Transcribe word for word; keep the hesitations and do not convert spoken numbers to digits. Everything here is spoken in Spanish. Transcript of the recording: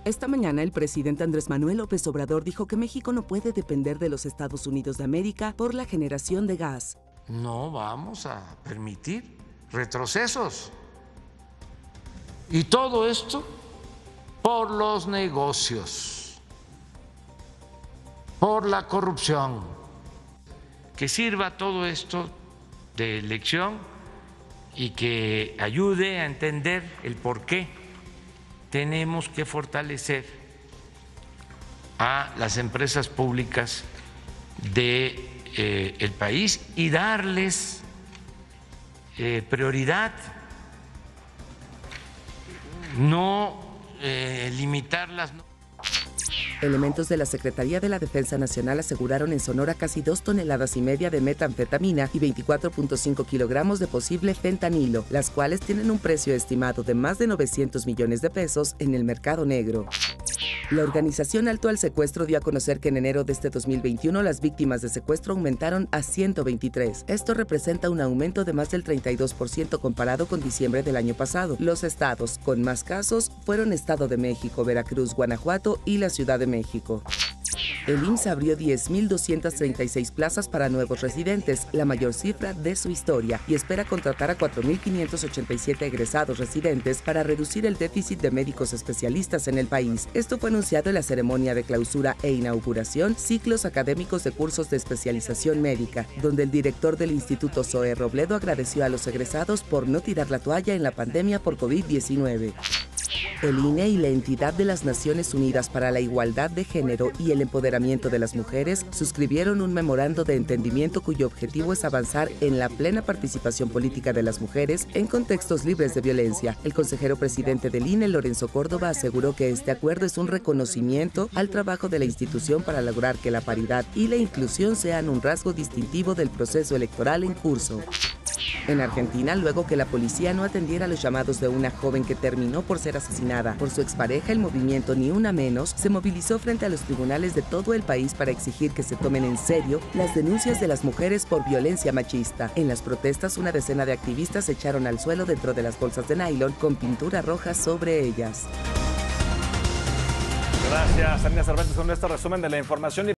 Esta mañana el presidente Andrés Manuel López Obrador dijo que México no puede depender de los Estados Unidos de América por la generación de gas. No vamos a permitir retrocesos. Y todo esto por los negocios, por la corrupción. Que sirva todo esto de lección y que ayude a entender el por qué tenemos que fortalecer a las empresas públicas de eh, el país y darles eh, prioridad, no eh, limitarlas. Elementos de la Secretaría de la Defensa Nacional aseguraron en Sonora casi dos toneladas y media de metanfetamina y veinticuatro punto cinco kilogramos de posible fentanilo, las cuales tienen un precio estimado de más de novecientos millones de pesos en el mercado negro. La organización Alto al Secuestro dio a conocer que en enero de este dos mil veintiuno las víctimas de secuestro aumentaron a ciento veintitrés. Esto representa un aumento de más del treinta y dos por ciento comparado con diciembre del año pasado. Los estados con más casos fueron Estado de México, Veracruz, Guanajuato y la Ciudad de México. El I M S S abrió diez mil doscientas treinta y seis plazas para nuevos residentes, la mayor cifra de su historia, y espera contratar a cuatro mil quinientos ochenta y siete egresados residentes para reducir el déficit de médicos especialistas en el país. Esto fue anunciado en la ceremonia de clausura e inauguración ciclos académicos de cursos de especialización médica, donde el director del Instituto Zoe Robledo agradeció a los egresados por no tirar la toalla en la pandemia por COVID diecinueve. El I N E y la entidad de las Naciones Unidas para la Igualdad de Género y el Empoderamiento de las Mujeres suscribieron un memorando de entendimiento cuyo objetivo es avanzar en la plena participación política de las mujeres en contextos libres de violencia. El consejero presidente del I N E, Lorenzo Córdoba, aseguró que este acuerdo es un reconocimiento al trabajo de la institución para lograr que la paridad y la inclusión sean un rasgo distintivo del proceso electoral en curso. En Argentina, luego que la policía no atendiera los llamados de una joven que terminó por ser asesinada por su expareja, el movimiento Ni Una Menos se movilizó frente a los tribunales de todo el país para exigir que se tomen en serio las denuncias de las mujeres por violencia machista. En las protestas, una decena de activistas se echaron al suelo dentro de las bolsas de nylon con pintura roja sobre ellas. Gracias, Tania Cervantes, con este resumen de la información.